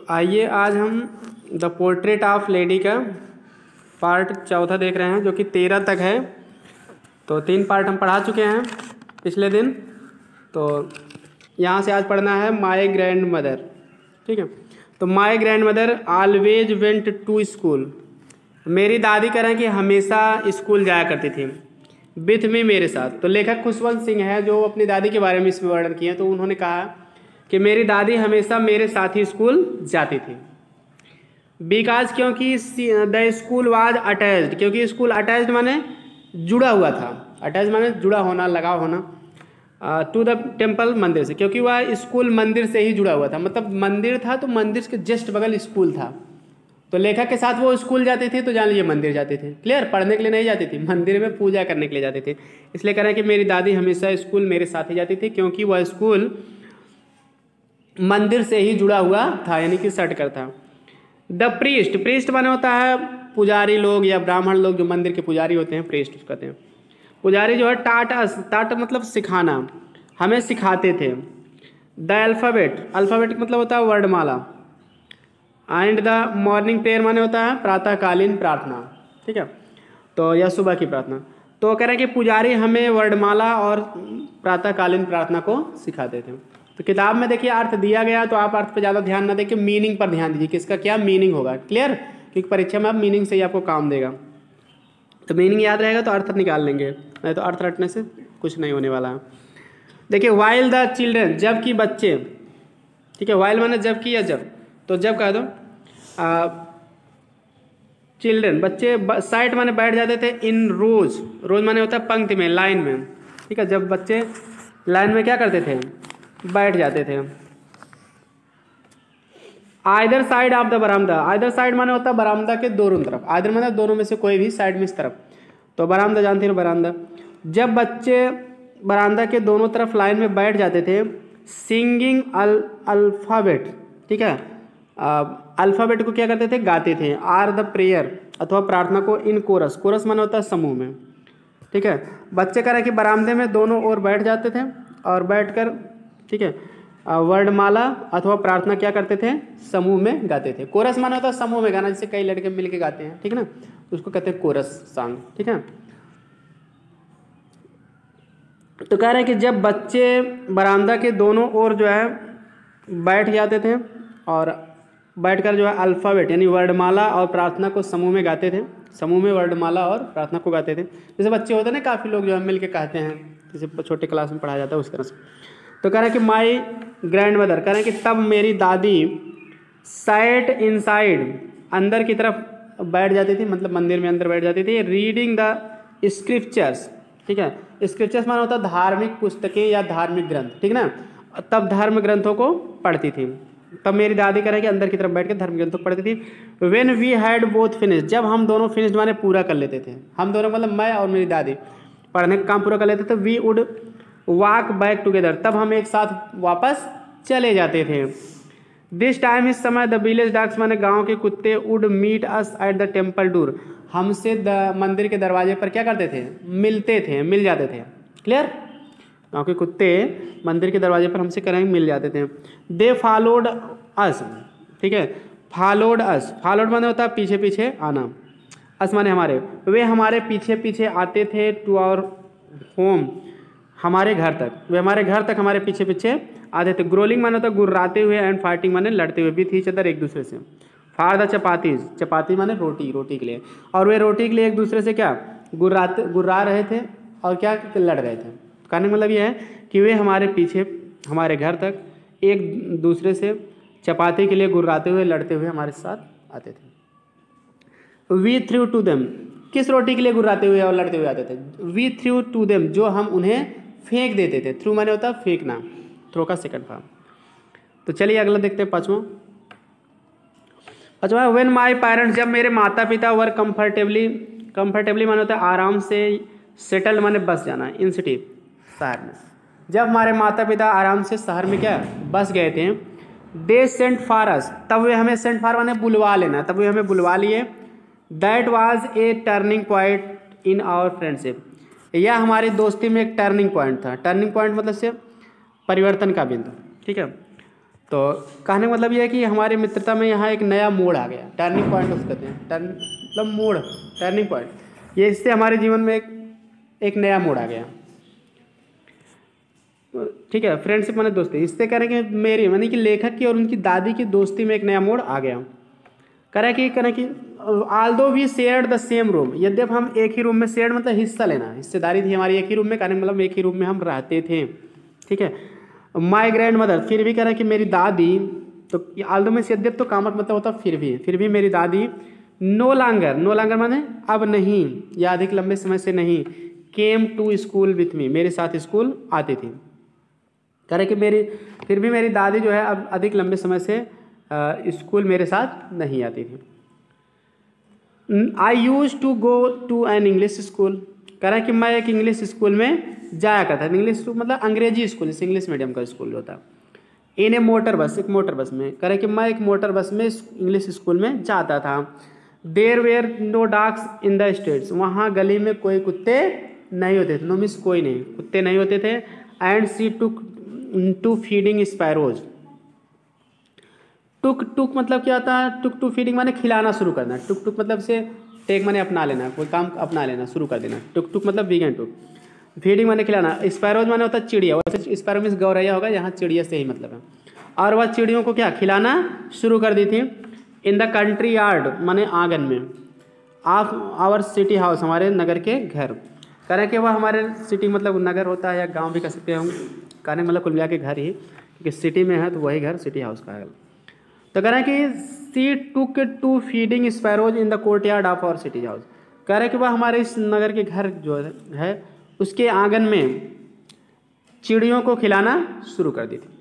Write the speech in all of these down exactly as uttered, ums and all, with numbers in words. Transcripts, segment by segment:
आइए आज हम द पोर्ट्रेट ऑफ लेडी का पार्ट चौथा देख रहे हैं, जो कि तेरह तक है। तो तीन पार्ट हम पढ़ा चुके हैं पिछले दिन। तो यहाँ से आज पढ़ना है माय ग्रैंड मदर। ठीक है, तो my grand mother always went to school. मेरी दादी कह रहे हैं कि हमेशा स्कूल जाया करती थी विथ मी, मेरे साथ। तो लेखक खुशवंत सिंह है जो अपनी दादी के बारे में इसमें वर्णन किए। तो उन्होंने कहा कि मेरी दादी हमेशा मेरे साथ ही स्कूल जाती थी। बिकॉज क्योंकि द स्कूल वाज अटैच्ड, क्योंकि स्कूल अटैच्ड माने जुड़ा हुआ था। अटैच माने जुड़ा होना, लगाव होना। टू द टेम्पल, मंदिर से, क्योंकि वह स्कूल मंदिर से ही जुड़ा हुआ था। मतलब मंदिर था तो मंदिर के जस्ट बगल स्कूल था। तो लेखक के साथ वो स्कूल जाते थे, तो जान लीजिए मंदिर जाते थे। क्लियर, पढ़ने के लिए नहीं जाती थी, मंदिर में पूजा करने के लिए जाते थे। इसलिए कह रहे हैं कि मेरी दादी हमेशा स्कूल मेरे साथ ही जाती थी, क्योंकि वह स्कूल मंदिर से ही जुड़ा हुआ था, यानी कि सटकर था। द प्रीस्ट, प्रीस्ट माने होता है पुजारी लोग या ब्राह्मण लोग, जो मंदिर के पुजारी होते हैं, प्रीस्ट कहते हैं। पुजारी जो है टाट अस, टाट मतलब सिखाना, हमें सिखाते थे। द अल्फ़ाबेट, अल्फ़ाबेट मतलब होता है वर्णमाला। एंड द मॉर्निंग प्रेयर माने होता है प्रातःकालीन प्रार्थना। ठीक है, तो यह सुबह की प्रार्थना। तो कह रहे हैं कि पुजारी हमें वर्णमाला और प्रातःकालीन प्रार्थना को सिखाते थे। तो किताब में देखिए अर्थ दिया गया, तो आप अर्थ पे ज़्यादा ध्यान ना दें, मीनिंग पर ध्यान दीजिए कि इसका क्या मीनिंग होगा। क्लियर, क्योंकि परीक्षा में आप मीनिंग से ही आपको काम देगा। तो मीनिंग याद रहेगा तो अर्थ निकाल लेंगे, नहीं तो अर्थ रटने से कुछ नहीं होने वाला है। देखिए वाइल द चिल्ड्रन, जबकि बच्चे। ठीक है, वाइल माने जबकि या जब, तो जब कह दो चिल्ड्रन, बच्चे। साइड माने बैठ जाते थे। इन रोज, रोज माने होता है पंक्ति में, लाइन में। ठीक है, जब बच्चे लाइन में क्या करते थे, बैठ जाते थे। आइदर साइड ऑफ द बरामदा, आइदर साइड माने होता है बरामदा के दोनों तरफ। आइदर माने दोनों में से कोई भी, साइड में इस तरफ। तो बरामदा जानते हो, बरामदा। जब बच्चे बरामदा के दोनों तरफ लाइन में बैठ जाते थे, सिंगिंग अल अल्फ़ाबेट। ठीक है, अल्फ़ाबेट को क्या करते थे, गाते थे। आर द प्रेयर, अथवा प्रार्थना को, इन कोरस। कोरस माने होता है समूह में। ठीक है, बच्चे कह रहे कि बरामदे में दोनों ओर बैठ जाते थे और बैठकर, ठीक है, वर्णमाला अथवा प्रार्थना क्या करते थे, समूह में गाते थे। कोरस माने होता है समूह में गाना, जिससे कई लड़के मिलके गाते हैं। ठीक है ना, तो उसको कहते हैं कोरस सॉन्ग। ठीक है, तो कह रहे हैं कि जब बच्चे बरामदा के दोनों ओर जो है बैठ जाते थे और बैठकर जो है अल्फ़ाबेट यानी वर्णमाला और प्रार्थना को समूह में गाते थे। समूह में वर्णमाला और प्रार्थना को गाते थे। जैसे बच्चे होते हैं ना, काफ़ी लोग जो है मिल के कहते हैं, जैसे छोटे क्लास में पढ़ाया जाता है उस तरह से। तो कह रहे हैं कि माई ग्रैंड मदर, कह रहे हैं कि तब मेरी दादी साइट इनसाइड, अंदर की तरफ बैठ जाती थी, मतलब मंदिर में अंदर बैठ जाती थी, रीडिंग द स्क्रिप्चर्स। ठीक है, स्क्रिप्चर्स माना होता है धार्मिक पुस्तकें या धार्मिक ग्रंथ। ठीक है ना, तब धर्म ग्रंथों को पढ़ती थी। तब मेरी दादी कह रहे हैं कि अंदर की तरफ बैठ के धर्म ग्रंथों को पढ़ती थी। When we had both finish, जब हम दोनों फिनिश माने पूरा कर लेते थे, हम दोनों मतलब मैं और मेरी दादी पढ़ने का काम पूरा कर लेते थे, we would walk back together, तब हम एक साथ वापस चले जाते थे। दिस टाइम, इस समय, द विलेज डॉग्स माने गाँव के कुत्ते, would meet us at the temple door, हमसे द मंदिर के दरवाजे पर क्या करते थे, मिलते थे, मिल जाते थे। क्लियर, गाँव के कुत्ते मंदिर के दरवाजे पर हमसे करेंगे मिल जाते थे। दे फॉलोड अस, ठीक है, फॉलोड अस, फॉलोड माने होता है पीछे पीछे आना, अस माने हमारे, वे हमारे पीछे पीछे आते थे। टू आवर होम, हमारे घर तक, वे हमारे घर तक हमारे पीछे पीछे आते थे। ग्रोलिंग माने होता है गुर्राते हुए, एंड फाइटिंग माने लड़ते हुए, विथ ईच अदर, एक दूसरे से। फार द चपातीज, चपाती माने रोटी, रोटी के लिए, और वे रोटी के लिए एक दूसरे से क्या गुर्राते गुर्रा रहे थे और क्या लड़ रहे थे। कहने का मतलब यह है कि वे हमारे पीछे हमारे घर तक एक दूसरे से चपाती के लिए गुर्राते हुए, लड़ते हुए हमारे साथ आते थे। वी थ्रू टू देम, किस रोटी के लिए गुर्राते हुए और लड़ते हुए आते थे, वी थ्रू टू देम, जो हम उन्हें फेंक देते थे। थ्रू माने होता है फेंकना, थ्रो का सेकंड फॉर्म। तो चलिए अगला देखते हैं, पाँचवां। पाँचवां, व्हेन माय पेरेंट्स, जब मेरे माता पिता वर कंफर्टेबली, कंफर्टेबली माने होता है आराम से, सेटल्ड माने बस जाना, इन सिटी, शहर में। जब हमारे माता पिता आराम से शहर में क्या बस गए थे, दे सेंट फॉर अस, तब वे हमें, सेंट फॉर माने बुलवा लेना, तब वे हमें बुलवा लिए। That was a turning point in our friendship, यह हमारी दोस्ती में एक टर्निंग पॉइंट था। टर्निंग पॉइंट मतलब से परिवर्तन का बिंदु। ठीक है, तो कहने का मतलब ये है कि हमारी मित्रता में यहाँ एक नया मोड़ आ गया, टर्निंग पॉइंट उसको कहते हैं, टर्न मतलब मोड़, टर्निंग पॉइंट। ये इससे हमारे जीवन में एक एक नया मोड़ आ गया। ठीक है, फ्रेंडशिप माने दोस्ती, इससे कह रहे हैं कि मेरी यानी कि लेखक की और उनकी दादी की दोस्ती में एक नया मोड़ आ गया। कह रहे कि कह रहे कि although we shared the same room, यद्यप हम एक ही रूम में, शेयर्ड मतलब हिस्सा लेना, हिस्सेदारी थी हमारी एक ही रूम में, कहने मतलब एक ही रूम में हम रहते थे। ठीक है, माई ग्रैंड मदर, फिर भी कह रहे हैं कि मेरी दादी, तो आल्दो में यद्यप तो कामक मतलब होता फिर भी, फिर भी मेरी दादी नो लॉन्गर, नो लॉन्गर माने अब नहीं या अधिक लंबे समय से नहीं, came to school with me, मेरे साथ स्कूल आती थी। कह रहे कि मेरी फिर भी मेरी दादी जो है अब अधिक लंबे समय से स्कूल मेरे साथ नहीं आती थी। I used to go to an English school, कह रहा है कि मैं एक इंग्लिश स्कूल में जाया करता था। इंग्लिश मतलब अंग्रेजी स्कूल, जैसे इंग्लिश मीडियम का स्कूल होता है। इन ए मोटर बस, एक मोटर बस में, कह रहे कि मैं एक मोटर बस में इंग्लिश स्कूल में जाता था। There were no dogs in the streets, वहाँ गली में कोई कुत्ते नहीं होते थे, नो मिस कोई नहीं, कुत्ते नहीं होते थे। And she took to feeding sparrows, took took मतलब क्या होता है, टुक टू फीडिंग माने खिलाना शुरू करना, टुक टुक मतलब से टेक माने अपना लेना, कोई काम अपना लेना शुरू कर देना, टुक टुक मतलब बिगन टुक, फीडिंग माने खिलाना, स्पैरोज माने होता है चिड़िया, वैसे स्पैरो मीन्स गौरैया होगा, यहाँ चिड़िया से ही मतलब है। और वह चिड़ियों को क्या खिलाना शुरू कर दी थी। इन द कंट्री यार्ड माने आंगन में, ऑफ आवर सिटी हाउस, हमारे नगर के घर, कह रहे कि वह हमारे सिटी मतलब नगर होता है या गांव भी कह सकते हैं हम, कहने मतलब कुल मिला के घर ही, क्योंकि सिटी में है तो वही घर सिटी हाउस का है। तो कह रहे हैं कि she took to feeding sparrows in the courtyard of our city house, कह रहे हैं कि वह हमारे इस नगर के घर जो है उसके आंगन में चिड़ियों को खिलाना शुरू कर दी थी।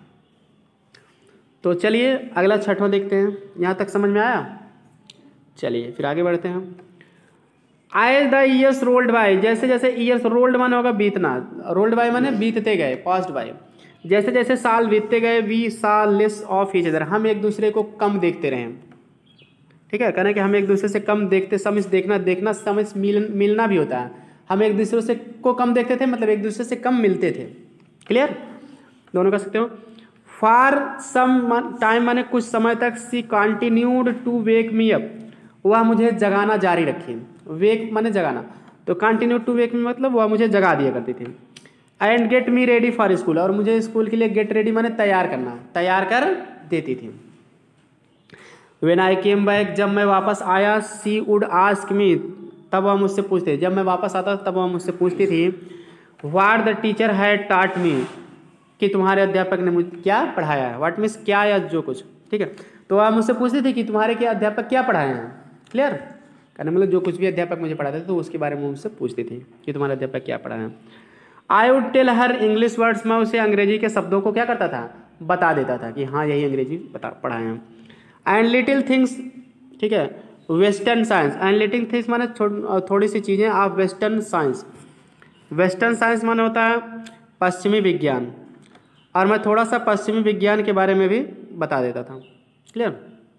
तो चलिए अगला छठवां देखते हैं, यहाँ तक समझ में आया। चलिए फिर आगे बढ़ते हैं। As the years rolled by, जैसे जैसे ईयर्स, रोल्ड माने होगा बीतना, रोल्ड बाय माने बीतते गए, पास्ट बाय, जैसे जैसे साल बीतते गए, we saw less of each other, हम एक दूसरे को कम देखते रहे। ठीक है, कहना कि हम एक दूसरे से कम देखते, समझ देखना देखना समझ मिल मिलना भी होता है, हम एक दूसरे से को कम देखते थे मतलब एक दूसरे से कम मिलते थे। क्लियर, दोनों कर सकते हो। फॉर सम टाइम माने कुछ समय तक, she continued to wake me up, वह मुझे जगाना जारी रखी, वेक माने जगाना, तो कंटिन्यू टू वेक मी मतलब वह मुझे जगा दिया करती थी। And get me ready for school, और मुझे स्कूल के लिए गेट रेडी माने तैयार करना, तैयार कर देती थी। व्हेन आई केम बैक, जब मैं वापस आया, सी वुड आस्क मी, तब वह मुझसे पूछते, जब मैं वापस आता तब वह मुझसे पूछती थी, what the teacher had taught me, कि तुम्हारे अध्यापक ने मुझे क्या पढ़ाया है, व्हाट मीन्स क्या या जो कुछ। ठीक है, तो वह मुझसे पूछती थी कि तुम्हारे क्या अध्यापक क्या पढ़ाए हैं। क्लियर, कहने मतलब जो कुछ भी अध्यापक मुझे पढ़ाते थे तो उसके बारे में मुझसे पूछती थी कि तुम्हारे अध्यापक क्या पढ़ाए हैं। I would tell her English words, मैं उसे अंग्रेजी के शब्दों को क्या करता था, बता देता था कि हाँ यही अंग्रेजी बता पढ़ाए हैं। एंड लिटिल थिंग्स, ठीक है, western science, and little things माने थोड़ी सी चीज़ें of western science, western science माने होता है पश्चिमी विज्ञान, और मैं थोड़ा सा पश्चिमी विज्ञान के बारे में भी बता देता था। क्लियर,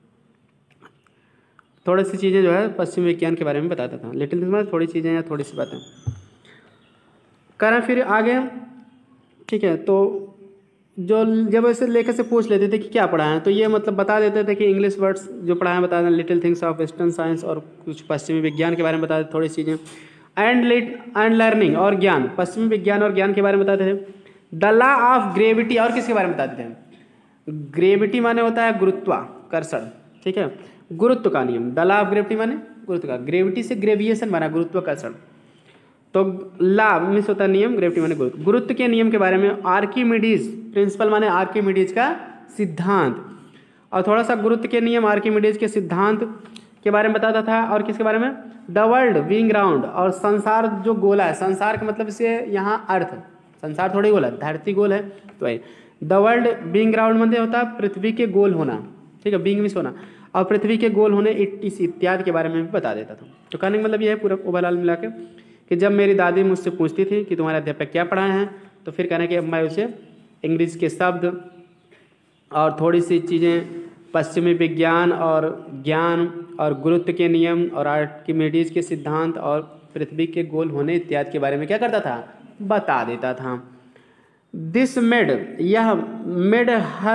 थोड़ी सी चीज़ें जो है पश्चिमी विज्ञान के बारे में बताता था, लिटिल थिंग्स माने थोड़ी चीज़ें या थोड़ी सी बातें। करें फिर आगे। ठीक है, तो जो जब ऐसे लेकर से पूछ लेते थे कि क्या पढ़ा है, तो ये मतलब बता देते थे कि इंग्लिश वर्ड्स जो पढ़ा है बता दें, little things of western science, और कुछ पश्चिमी विज्ञान के बारे में बता देते थोड़ी चीज़ें। एंड लिट एंड लर्निंग, और ज्ञान, पश्चिमी विज्ञान और ज्ञान के बारे में बताते थे। द लॉ ऑफ ग्रेविटी, और किसके बारे में बताते थे, ग्रेविटी माने होता है गुरुत्वाकर्षण। ठीक है, गुरुत्व का नियम, द लॉ ऑफ ग्रेविटी माने गुरुत्व का, ग्रेविटी से ग्रेविएशन बना गुरुत्वाकर्षण, तो ला मिस होता है नियम, ग्रेविटी माने गुरुत्व, गुरुत्व के नियम के बारे में। आर्किमिडीज, प्रिंसिपल माने आर्किमिडीज का सिद्धांत, और थोड़ा सा गुरुत्व के नियम आर्किमिडीज के सिद्धांत के बारे में बताता था। और किसके बारे में, द वर्ल्ड बीइंग राउंड, और संसार जो गोला है, संसार का मतलब से यहाँ अर्थ, संसार थोड़ी गोला है, धरती गोल है तो है। द वर्ल्ड बीइंग राउंड मतलब होता है पृथ्वी के गोल होना। ठीक है, बीइंग मिस होना, और पृथ्वी के गोल होने इस इत्यादि के बारे में भी बता देता था। तो कहने का मतलब यह है पूरा ओवरऑल मिला के कि जब मेरी दादी मुझसे पूछती थी कि तुम्हारे अध्यापक क्या पढ़ाए हैं, तो फिर कहना कि अब मैं उसे इंग्लिश के शब्द और थोड़ी सी चीज़ें पश्चिमी विज्ञान और ज्ञान और गुरुत्व के नियम और आर्किमिडीज के सिद्धांत और पृथ्वी के गोल होने इत्यादि के बारे में क्या करता था, बता देता था। दिस मेड, यह मेड हर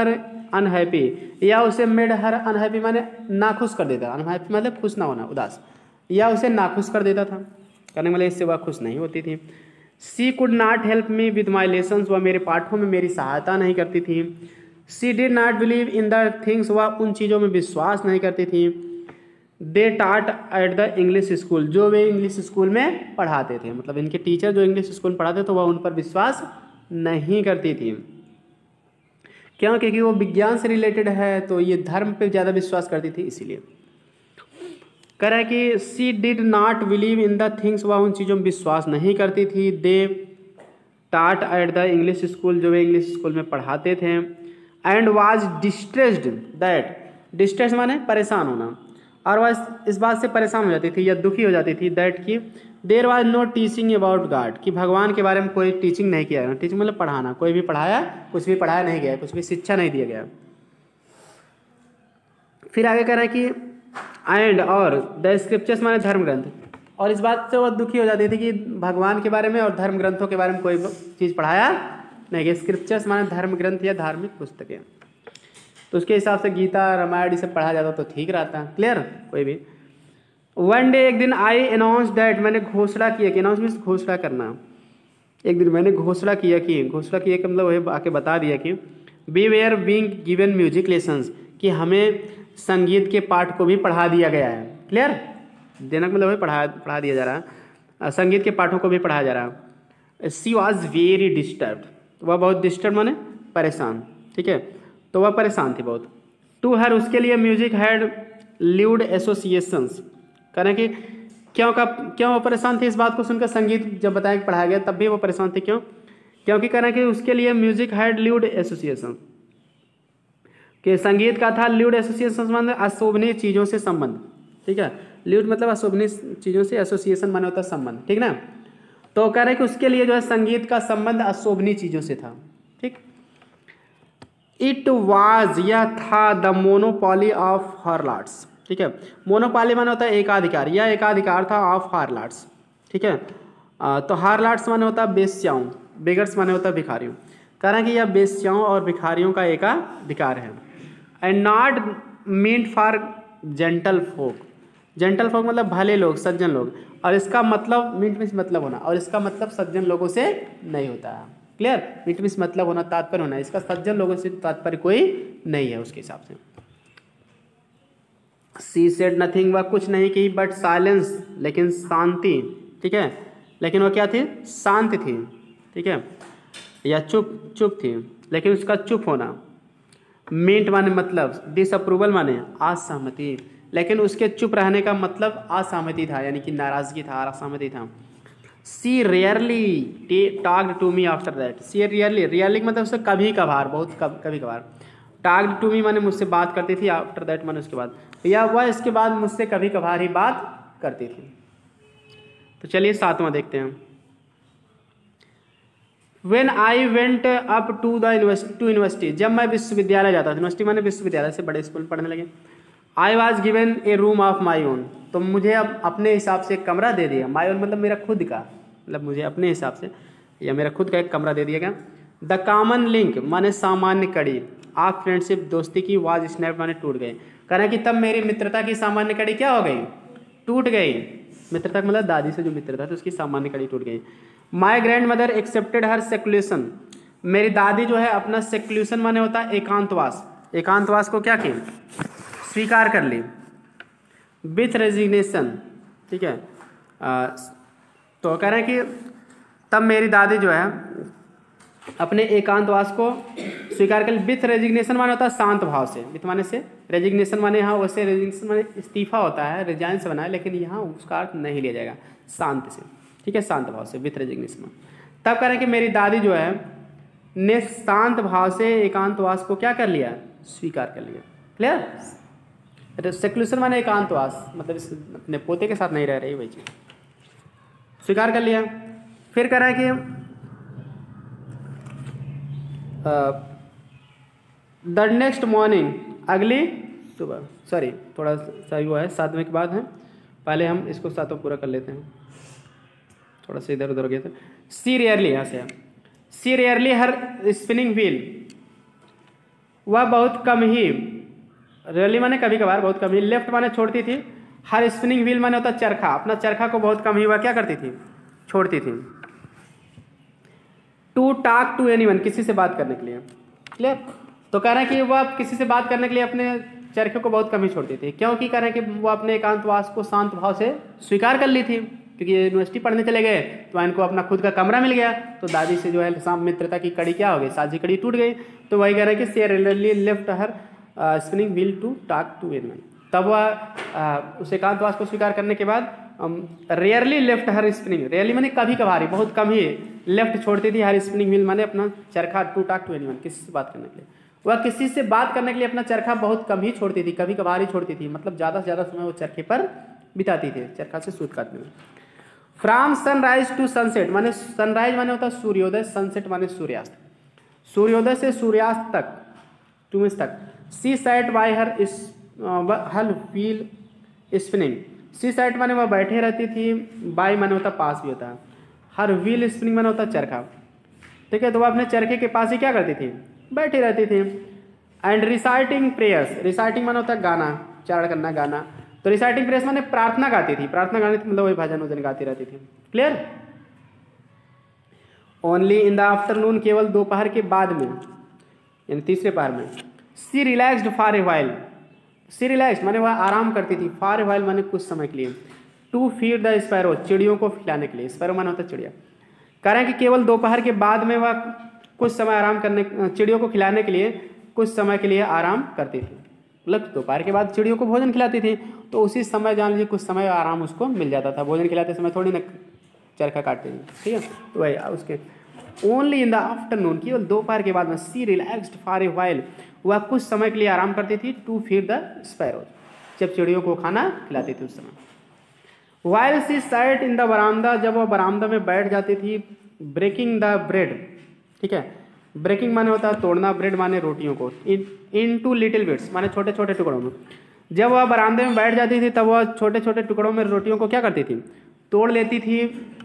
अनहैप्पी, या उसे मेड हर अनहैप्पी माने नाखुश कर देता, अनहैप्पी मतलब खुश ना होना, उदास, या उसे नाखुश कर देता था, करने वाले इससे वह खुश नहीं होती थी। She could not help me with my lessons, वह मेरे पाठों में मेरी सहायता नहीं करती थी। She did not believe in the things, वह उन चीज़ों में विश्वास नहीं करती थी। दे टाट एट द इंग्लिश स्कूल, जो वे इंग्लिश स्कूल में पढ़ाते थे, मतलब इनके टीचर जो इंग्लिश स्कूल में पढ़ाते तो वह उन पर विश्वास नहीं करती थी। क्यों? क्योंकि वो विज्ञान से रिलेटेड है, तो ये धर्म पे ज़्यादा विश्वास करती थी, इसीलिए कह रहा है कि she did not believe in the things, वह उन चीज़ों में विश्वास नहीं करती थी। दे टाट एट द इंग्लिश स्कूल, जो वे इंग्लिश स्कूल में पढ़ाते थे। And was distressed that, distress माने परेशान होना, और वह इस बात से परेशान हो जाती थी या दुखी हो जाती थी दैट की there was no teaching about God, कि भगवान के बारे में कोई टीचिंग नहीं किया गया। टीचिंग मतलब पढ़ाना, कोई भी पढ़ाया, कुछ भी पढ़ाया नहीं गया, कुछ भी शिक्षा नहीं दिया गया। फिर आगे कह रहा है कि एंड और द स्क्रिप्चर्स माने धर्म ग्रंथ, और इस बात से वह दुखी हो जाती थी कि भगवान के बारे में और धर्म ग्रंथों के बारे में कोई चीज़ पढ़ाया नहीं गया। स्क्रिप्चर्स माने धर्म ग्रंथ या धार्मिक पुस्तकें, तो उसके हिसाब से गीता रामायण ये सब पढ़ा जाता तो ठीक रहता। क्लियर? कोई भी वन डे, एक दिन आई अनाउंस दैट, मैंने घोषणा किया कि अनाउंस मीन्स घोषणा करना। एक दिन मैंने घोषणा किया कि घोषणा किया कि मतलब वही आके बता दिया कि we were being given music lessons, कि हमें संगीत के पाठ को भी पढ़ा दिया गया है। क्लियर? देना मतलब वही पढ़ा पढ़ा दिया जा रहा है, संगीत के पाठों को भी पढ़ाया जा रहा है। सी वॉज वेरी डिस्टर्ब्ड, वह बहुत डिस्टर्ब माने परेशान, ठीक है, तो वह परेशान थी बहुत। टू हर, उसके लिए म्यूजिक हैड ल्यूड एसोसिएशंस, करें कि क्यों का क्यों वो परेशान थी इस बात को सुनकर, संगीत जब बताया कि पढ़ाया गया तब भी वो परेशान थी। क्यों? क्योंकि करें कि उसके लिए म्यूजिक हैड ल्यूड एसोसिएशन, कि संगीत का था ल्यूड एसोसिएशन मतलब अशोभनीय चीज़ों से संबंध, ठीक है, ल्यूड मतलब अशोभनीय चीज़ों से, एसोसिएशन माने होता है संबंध, ठीक ना। तो कह रहे कि उसके लिए जो है संगीत का संबंध अशोभनीय चीज़ों से था, ठीक। इट वाज, यह था द मोनोपॉली ऑफ हार्लॉट्स, ठीक है, मोनोपॉली माने होता है एकाधिकार, यह एकाधिकार था ऑफ हार्लॉट्स, ठीक है। आ, तो हार्लॉट्स माने होता है बेस्याओं, बेगर्स माने होता है भिखारियों, कह रहे हैं कि यह बेस्याओं और भिखारियों का एकाधिकार है। And not meant for gentle folk, gentle folk मतलब भले लोग, सज्जन लोग, और इसका मतलब मींट मीन्स मतलब होना, और इसका मतलब सज्जन लोगों से नहीं होता है। क्लियर? मींट मीन्स मतलब होना, तात्पर्य होना, इसका सज्जन लोगों से तात्पर्य कोई नहीं है उसके हिसाब से। सी सेड नथिंग, वह कुछ नहीं की, बट साइलेंस, लेकिन शांति, ठीक है, लेकिन वह क्या थी? शांत थी, ठीक है, या चुप चुप थी, लेकिन उसका चुप होना। मिंट माने मतलब, डिसअप्रूवल माने असहमति, लेकिन उसके चुप रहने का मतलब असहमति था, यानी कि नाराजगी था, असहमति था। She rarely talked to me after that, she rarely, rarely मतलब उससे कभी कभार, बहुत कब, कभी कभार। टॉक्ड टू मी माने मुझसे बात करती थी, आफ्टर दैट माने उसके बाद, या वह इसके बाद मुझसे कभी कभार ही बात करती थी। तो चलिए सातवां देखते हैं। When I went up to the university, to university, जब मैं विश्वविद्यालय जाता था, यूनिवर्सिटी माने विश्वविद्यालय से बड़े स्कूल पढ़ने लगे। I was given a room of my own, तो मुझे अब अपने हिसाब से एक कमरा दे दिया। my own मतलब मेरा खुद का, मतलब मुझे अपने हिसाब से या मेरा खुद का एक कमरा दे दिया गया। द कॉमन लिंक माने सामान्य कड़ी, आप फ्रेंडशिप दोस्ती की, वाज स्नैप माने टूट गए। कह रहे हैं कि तब मेरी मित्रता की सामान्य कड़ी क्या हो गई? टूट गई। मित्रता मतलब दादी से जो मित्रता थी उसकी सामान्य कड़ी टूट गई। My grandmother accepted her seclusion, मेरी दादी जो है अपना सेक्युलेशन माने होता है एकांतवास, एकांतवास को क्या की? स्वीकार कर ली। विथ रेजिग्नेशन, ठीक है, आ, तो कह रहे हैं कि तब मेरी दादी जो है अपने एकांतवास को स्वीकार कर ली। विथ रेजिग्नेशन माने होता है शांत भाव से, विथ माने से, रेजिग्नेशन माने यहाँ वैसे रेजिग्नेशन माने इस्तीफा होता है, रिजाइन से बना है, लेकिन यहाँ उसका अर्थ नहीं लिया जाएगा, शांत से, ठीक है, शांत भाव से, विथ रेजिग्नेशन। तब कह रहे हैं कि मेरी दादी जो है ने शांत भाव से एकांतवास को क्या कर लिया? स्वीकार कर लिया। क्लियर? सेक्युलेशन माने एकांतवास, मतलब इस अपने पोते के साथ नहीं रह रही, वही चीज स्वीकार कर लिया। फिर कह रहा है कि द नेक्स्ट मॉर्निंग, अगली सुबह, सॉरी थोड़ा सा हुआ है, सातवें के बाद है, पहले हम इसको सातों पूरा कर लेते हैं, थोड़ा सा इधर उधर हो गया था। सी रेयरली, यहाँ से she rarely her spinning wheel वह बहुत कम ही, रेयरली माने कभी कभार, बहुत कम ही, लेफ्ट माने छोड़ती थी, हर स्पिनिंग व्हील माने होता चरखा, अपना चरखा को बहुत कम ही वह क्या करती थी, छोड़ती थी। टू टॉक टू एनीवन, किसी से बात करने के लिए, क्लियर। तो कह रहे हैं कि वह किसी से बात करने के लिए अपने चरखे को बहुत कम ही छोड़ती थी, क्योंकि कह रहे हैं कि वो अपने एकांतवास को शांत भाव से स्वीकार कर ली थी, क्योंकि ये यूनिवर्सिटी पढ़ने चले गए तो इनको अपना खुद का कमरा मिल गया, तो दादी से जो है शाम मित्रता की कड़ी क्या हो गई, साझी कड़ी टूट गई। तो वही कह रहे हैं कि she rarely left her spinning wheel to talk to anyone, तब वह उस एकांतवास को स्वीकार करने के बाद rarely left her spinning, rarely माने कभी कभार, बहुत कम ही लेफ्ट छोड़ती थी हर स्पिनिंग व्हील माने अपना चरखा, टू टॉक टू एनीवन, किसी से बात करने के लिए। वह किसी से बात करने के लिए अपना चरखा बहुत कम ही छोड़ती थी, कभी कभार ही छोड़ती थी, मतलब ज़्यादा से ज़्यादा समय वो चरखे पर बिताती थी, चरखा से सूत काटने में। फ्रॉम सनराइज टू सनसेट, माने सनराइज माने होता है सूर्योदय, सनसेट माने सूर्यास्त, सूर्योदय से सूर्यास्त तक, टू मिनट्स तक। सी साइट बाय हर इस हल व्हील स्पिनिंग, सी साइट माने वह बैठे रहती थी, बाय माने होता पास भी होता है, हर व्हील स्पिनिंग माने होता चरखा, ठीक है। तो वह अपने चरखे के पास ही क्या करती थी, बैठी रहती थी। एंड रिसाइटिंग प्रेयर्स, रिसाइटिंग माने होता है गाना, चारण करना, गाना। तो रिसाइटिंग प्रेयर्स माने प्रार्थना गाती थी, प्रार्थना गाने मतलब वही भजन वजन गाती रहती थी, clear. Only in the afternoon, केवल दोपहर के बाद में, यानी तीसरे पहर में। She relaxed for a while, she relax माने वह आराम करती थी, फॉर ए व्हाइल माने कुछ समय के लिए। टू फीड द स्पैरो, चिड़ियों को खिलाने के लिए, स्पैरो माने होता है चिड़िया। कह रहे हैं कि केवल दोपहर के बाद में वह कुछ समय आराम करने, चिड़ियों को खिलाने के लिए कुछ समय के लिए आराम करती थी, मतलब दोपहर के बाद चिड़ियों को भोजन खिलाती थी, तो उसी समय जान लीजिए कुछ समय आराम उसको मिल जाता था, भोजन खिलाते समय थोड़ी ना चरखा काटती थी, ठीक है। तो वही उसके ओनली इन द आफ्टरनून, केवल दोपहर के बाद में। She relaxed for a while, वह कुछ समय के लिए आराम करती थी। टू फीड द स्पैरोज, जब चिड़ियों को खाना खिलाती थी उस समय। While she sat in the बरामदा, जब वह बरामदा में बैठ जाती थी। ब्रेकिंग द ब्रेड, ठीक है, ब्रेकिंग माने होता है तोड़ना, ब्रेड माने रोटियों को, in into little bits माने छोटे छोटे टुकड़ों में। जब वह बरामदे में बैठ जाती थी तब वह छोटे छोटे टुकड़ों में रोटियों को क्या करती थी, तोड़ लेती थी।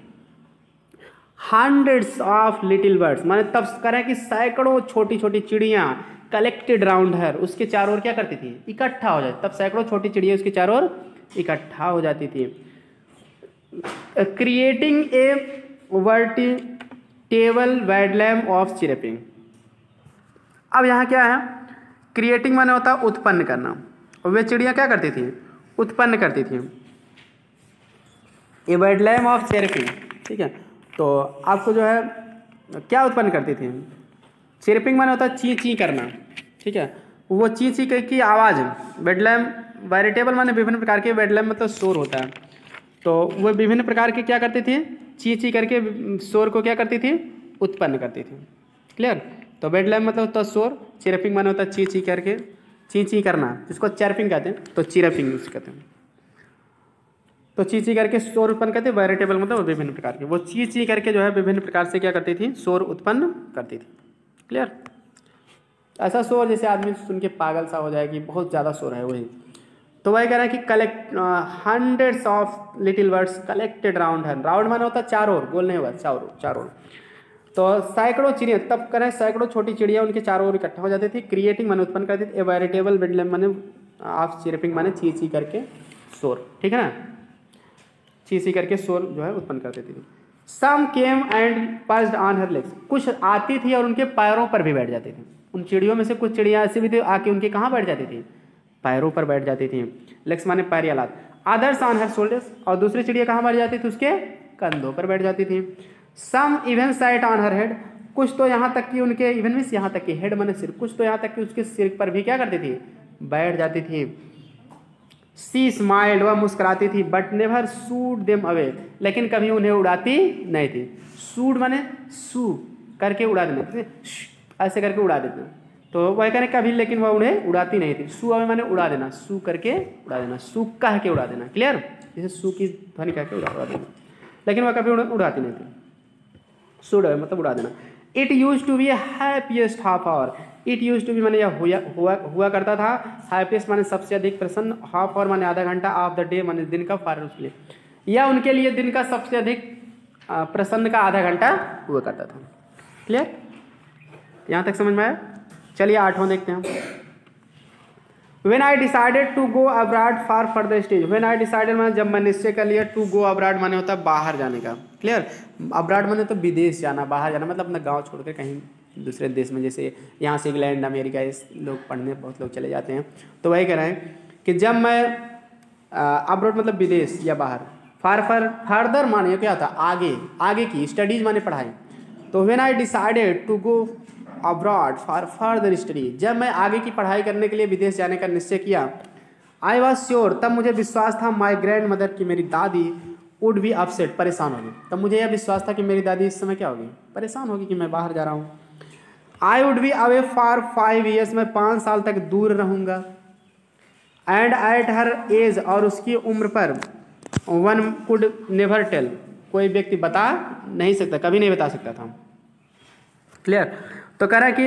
हंड्रेड्स ऑफ लिटिल बर्ड्स माने तब करें कि सैकड़ों छोटी छोटी चिड़ियाँ कलेक्टेड राउंड हर, उसके चारों ओर क्या करती थी, इकट्ठा हो जाती, तब सैकड़ों छोटी चिड़िया उसके चारों ओर इकट्ठा हो जाती थी। Creating a veritable bedlam of chirping. अब यहाँ क्या है, क्रिएटिंग माने होता है उत्पन्न करना, और वे चिड़ियाँ क्या करती थी, उत्पन्न करती थी। ए वेडलैम ऑफ चिरपिंग, ठीक है। तो आपको जो है क्या उत्पन्न करती थी, चिरपिंग माने होता है ची ची करना, ठीक है। वो ची ची की आवाज़, वेडलैम वेरिटेबल माने विभिन्न प्रकार के, वेडलैम मतलब शोर होता है, तो वो विभिन्न प्रकार के क्या करती थी, ची ची करके शोर को क्या करती थी, उत्पन्न करती थी, क्लियर। तो वेडलैम मतलब होता है शोर, चिरपिंग माने होता है ची ची करके, ची ची करना, जिसको चैरपिंग कहते हैं, तो चिरपिंग उसे कहते हैं। तो ची ची करके शोर उत्पन्न करते, वेरिटेबल मतलब विभिन्न प्रकार के, वो ची ची करके जो है विभिन्न प्रकार से क्या करती थी, शोर उत्पन्न करती थी, क्लियर। ऐसा शोर जैसे आदमी सुन के पागल सा हो जाए कि बहुत ज़्यादा शोर है, वही। तो वही कह रहे हैं कि collect hundreds of little birds collected round है, राउंड माने होता है चारों ओर, गोल नहीं हुआ, चारों चारों। तो सैकड़ों चिड़िया, तब करें सैकड़ों छोटी चिड़िया उनके चारों ओर इकट्ठा हो जाती थी। क्रिएटिंग माने उत्पन्न करती थी। ए वेरिटेबल वेडलैम माने ऑफ चिरपिंग माने ची ची करके शोर, ठीक है ना, ची ची करके शोर जो है उत्पन्न करती थी। Some came and perched on her legs, कुछ आती थी और उनके पैरों पर भी बैठ जाती थी। उन चिड़ियों में से कुछ चिड़िया ऐसी भी थी आके उनके कहाँ बैठ जाती थी, पैरों पर बैठ जाती थी। लेग्स माने पैर या लात। अदर्स ऑन हर शोल्डर्स, और दूसरी चिड़िया कहाँ बैठ जाती थी, उसके कंधों पर बैठ जाती थी। Some even sat on her head, कुछ तो यहाँ तक कि उनके, इवन मीन्स यहाँ तक कि हेड माने सिर, कुछ तो यहाँ तक कि उसके सिर पर भी क्या करती थी, बैठ जाती थी। सी स्माइल्ड, वह मुस्कुराती थी, but never shooed them away, लेकिन कभी उन्हें उड़ाती नहीं थी। सूड माने सू करके उड़ा देना, ऐसे करके उड़ा देना, तो वह कह रहे कभी, लेकिन वह उन्हें उड़ाती नहीं थी। सू अवे माने उड़ा देना, सू करके उड़ा देना, सू कह के उड़ा देना, क्लियर, जैसे सू की ध्वनि कह के उड़ा उड़ा देना, लेकिन वह कभी उड़ाती नहीं थी। सूड अवे मतलब उड़ा देना। It used to be happiest half hour, it used to be माने यह हुआ हुआ हुआ करता था। हैप्पीएस्ट माने सबसे अधिक प्रसन्न, हाफ आवर माने आधा घंटा, ऑफ द डे माने दिन का, फॉर उसके लिए, या उनके लिए दिन का सबसे अधिक प्रसन्न का आधा घंटा हुआ करता था, क्लियर, यहाँ तक समझ में आया। चलिए आठवां देखते हैं। When I decided to go abroad for further stage, when I decided माने जब मैं निश्चय कर लिया, to go abroad माने होता है बाहर जाने का, क्लियर। abroad माने तो विदेश जाना, बाहर जाना, मतलब अपना गांव छोड़कर कहीं दूसरे देश में, जैसे यहाँ से इंग्लैंड अमेरिका इस लोग पढ़ने बहुत लोग चले जाते हैं। तो वही कह रहे हैं कि जब मैं अब्रॉड मतलब विदेश या बाहर, फार फर फर्दर माने क्या था, आगे आगे की स्टडीज माने पढ़ाई। तो when I decided to go abroad for further study, जब मैं आगे की पढ़ाई करने के लिए विदेश जाने का निश्चय किया, आई वॉज श्योर, तब मुझे विश्वास था, माई ग्रैंड मदर की मेरी दादी वुड बी अपसेट, परेशान होगी। तब मुझे यह विश्वास था कि मेरी दादी इस समय क्या होगी, परेशान होगी कि मैं बाहर जा रहा हूँ। I would be away for five years, मैं पाँच साल तक दूर रहूँगा। एंड एट हर एज, और उसकी उम्र पर, वन कुड नेवर टेल, कोई व्यक्ति बता नहीं सकता, कभी नहीं बता सकता था, क्लियर। तो कह रहा है कि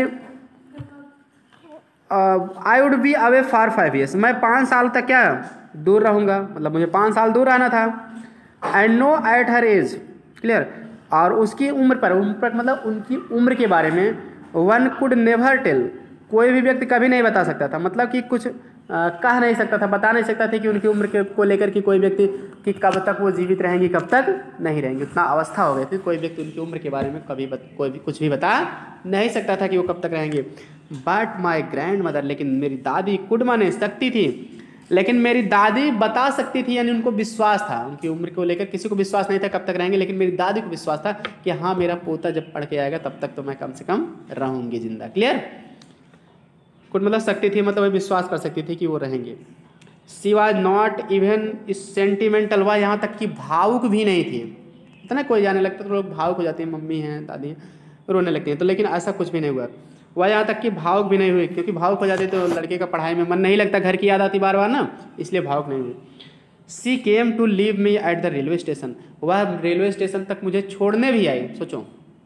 I would be away for five years, मैं पाँच साल तक क्या दूर रहूँगा, मतलब मुझे पाँच साल दूर रहना था। And no at her age, clear, और उसकी उम्र पर, उम्र पर मतलब उनकी उम्र के बारे में, वन कुड नेवर टेल, कोई भी व्यक्ति कभी नहीं बता सकता था, मतलब कि कुछ आ, कह नहीं सकता था, बता नहीं सकता था कि उनकी उम्र के को लेकर कि कोई व्यक्ति कि कब तक वो जीवित रहेंगी, कब तक नहीं रहेंगी। उतना अवस्था हो गई थी, कोई व्यक्ति उनकी उम्र के बारे में कभी बत, कोई भी कुछ भी बता नहीं सकता था कि वो कब तक रहेंगे। बट माई ग्रैंड मदर, लेकिन मेरी दादी, कुड माने सकती थी, लेकिन मेरी दादी बता सकती थी, यानी उनको विश्वास था, उनकी उम्र को लेकर किसी को विश्वास नहीं था कब तक रहेंगे, लेकिन मेरी दादी को विश्वास था कि हाँ मेरा पोता जब पढ़ के आएगा तब तक तो मैं कम से कम रहूँगी जिंदा, क्लियर। कुछ मतलब सकती थी, मतलब विश्वास कर सकती थी कि वो रहेंगे। She was not even sentimental, वह यहाँ तक कि भावुक भी नहीं थी। इतना कोई जाने लगता तो लोग भावुक हो जाते हैं, मम्मी हैं दादी हैं रोने लगती हैं, तो लेकिन ऐसा कुछ भी नहीं हुआ। वह यहाँ तक कि भावुक भी नहीं हुई, क्योंकि भावुक हो जाते तो लड़के का पढ़ाई में मन नहीं लगता, घर की याद आती बार बार ना, इसलिए भावुक नहीं हुई। She came to leave me at the railway station, वह रेलवे स्टेशन तक मुझे छोड़ने भी आई, सोचो।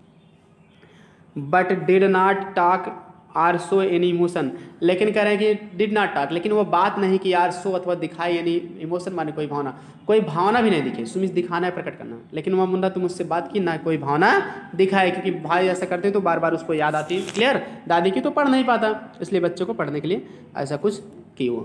But did not talk or show any emotion, लेकिन कह रहे हैं कि डिड नॉट टॉक, लेकिन वो बात नहीं कि आर सो अथवा दिखाई, यानी इमोशन माने कोई भावना, कोई भावना भी नहीं दिखी। सुमित दिखाना है, प्रकट करना, लेकिन वह मुन्ना तुम मुझसे बात की ना, कोई भावना दिखाए, क्योंकि भाई ऐसा करते हैं तो बार बार उसको याद आती है, क्लियर। दादी की तो पढ़ नहीं पाता, इसलिए बच्चों को पढ़ने के लिए ऐसा कुछ की वो,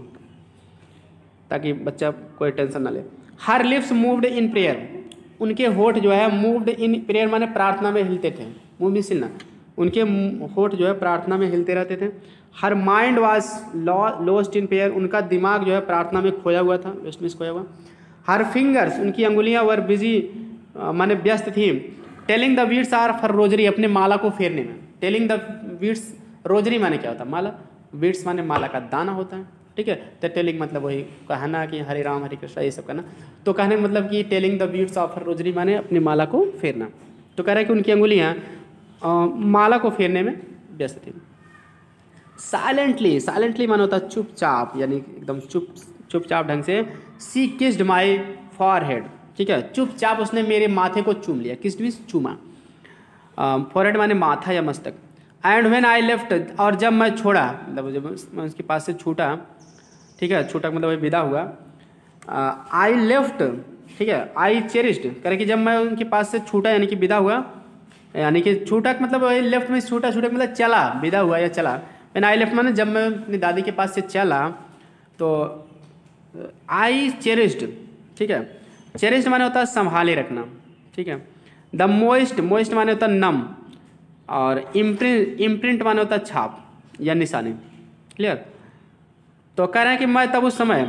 ताकि बच्चा कोई टेंशन ना ले। Her lips moved in prayer, उनके होठ जो है मूव्ड इन प्रेयर माने प्रार्थना में हिलते थे, मूव भी सिलना, उनके होठ जो है प्रार्थना में हिलते रहते थे। Her mind was lost in prayer, उनका दिमाग जो है प्रार्थना में खोया हुआ था, वेस्ट में खोया हुआ। हर फिंगर्स, उनकी अंगुलियां वर बिजी माने व्यस्त थी। Telling the beads or for rosary, अपने माला को फेरने में। टेलिंग द बीट्स, रोजरी माने क्या होता है, माला, बीट्स माने माला का दाना होता है, ठीक है। तो टेलिंग मतलब वही कहना कि हरे राम हरे कृष्ण ये सब करना, तो कहने मतलब कि telling the beads of rosary माने अपनी माला को फेरना। तो कह रहा है कि उनकी अंगुलियां माला को फेरने में व्यस्त थी। साइलेंटली, साइलेंटली माना होता है चुपचाप, यानी एकदम चुप चुपचाप ढंग से। सी किस्ड माई फॉरहेड, ठीक है, चुपचाप उसने मेरे माथे को चूम लिया, किस्ड भी चूमा, फॉरहेड माने माथा या मस्तक। एंड व्हेन आई लेफ्ट, और जब मैं छोड़ा, मतलब जब मैं उसके पास से छूटा, ठीक है, छूटा मतलब विदा हुआ। आई लेफ्ट, ठीक है, आई चेरिस्ड, करे कि जब मैं उनके पास से छूटा यानी कि विदा हुआ, यानी कि छूटक मतलब वही लेफ्ट में छूटा, छूटक मतलब चला, विदा हुआ या चला। मैन आई लेफ्ट माने जब मैं अपनी दादी के पास से चला, तो आई चेरिस्ड, ठीक है, चेरिस्ड माने होता है संभाले रखना, ठीक है। द मोइस्ट, मोइस्ट माने होता है नम, और इम्प्रिंट, इम्प्रिंट माने होता है छाप या निशानी, क्लियर। तो कह रहे हैं कि मैं तब उस समय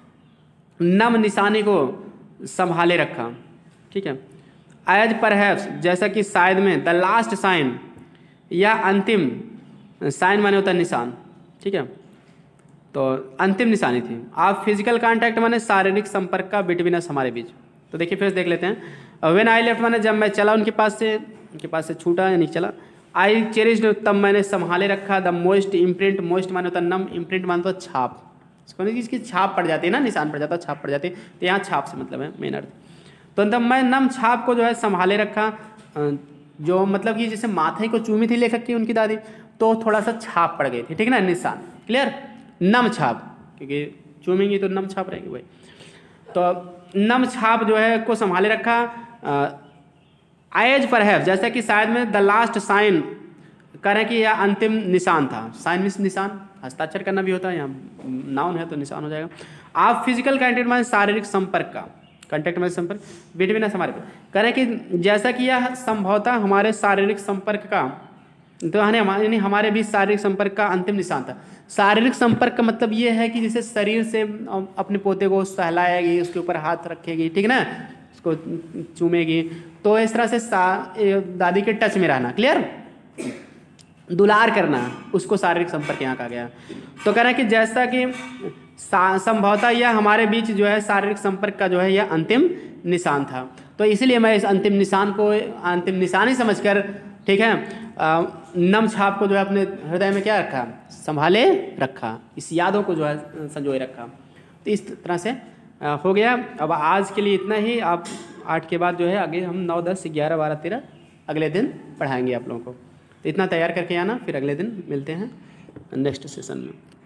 नम निशानी को संभाले रखा, ठीक है। एज परहैप्स, जैसा कि शायद में, द लास्ट साइन, या अंतिम, साइन माने होता है निशान, ठीक है, तो अंतिम निशानी थी। आप फिजिकल कांटेक्ट माने शारीरिक संपर्क का बिटवीन अस, हमारे बीच। तो देखिए फिर देख लेते हैं। व्हेन आई लेफ्ट माने जब मैं चला उनके पास से, उनके पास से छूटा यानी चला। आई चेरिश्ड, तब मैंने संभाले रखा। द मोस्ट इम्प्रिंट, मोस्ट माने होता है नम, इम्प्रिंट माने होता है छाप, इसको नहीं इसकी छाप पड़ जाती है ना, निशान पड़ जाता है, छाप पड़ जाती है, तो यहाँ छाप से मतलब है मेन अर्थ। तो तब मैं नम छाप को जो है संभाले रखा, जो मतलब कि जैसे माथे को चूमी थी लेखक की उनकी दादी, तो थोड़ा सा छाप पड़ गई थी, ठीक है ना, निशान, क्लियर। नम छाप, क्योंकि चूमेंगी तो नम छाप रहेगी वही, तो नम छाप जो है को संभाले रखा। एज परहैप्स, जैसा कि शायद में द लास्ट साइन कह रहे हैं कि यह अंतिम निशान था। साइन मीन्स निशान, हस्ताक्षर करना भी होता है, यहाँ नाउन है तो निशान हो जाएगा। आप फिजिकल कांटेक्ट में शारीरिक संपर्क का, कांटेक्ट में संपर्क बिटवीन अस हमारे, कह रहे हैं कि जैसा कि यह संभवतः हमारे शारीरिक संपर्क का, तो यानी हमारे बीच शारीरिक संपर्क का अंतिम निशान था। शारीरिक संपर्क का मतलब ये है कि जैसे शरीर से अपने पोते को सहलाएगी, उसके ऊपर हाथ रखेगी, ठीक ना, उसको चूमेगी, तो इस तरह से दादी के टच में रहना, क्लियर, दुलार करना, उसको शारीरिक संपर्क यहाँ कहा गया। तो कह रहा है कि जैसा कि संभवतः यह हमारे बीच जो है शारीरिक संपर्क का जो है यह अंतिम निशान था, तो इसलिए मैं इस अंतिम निशान को अंतिम निशानी समझकर, ठीक है, नम छाप को जो है अपने हृदय में क्या रखा, संभाले रखा, इस यादों को जो है संजोए रखा। तो इस तरह से हो गया। अब आज के लिए इतना ही। आप आठ के बाद जो है आगे हम नौ दस ग्यारह बारह तेरह अगले दिन पढ़ाएंगे आप लोगों को। तो इतना तैयार करके आना, फिर अगले दिन मिलते हैं नेक्स्ट सेशन में।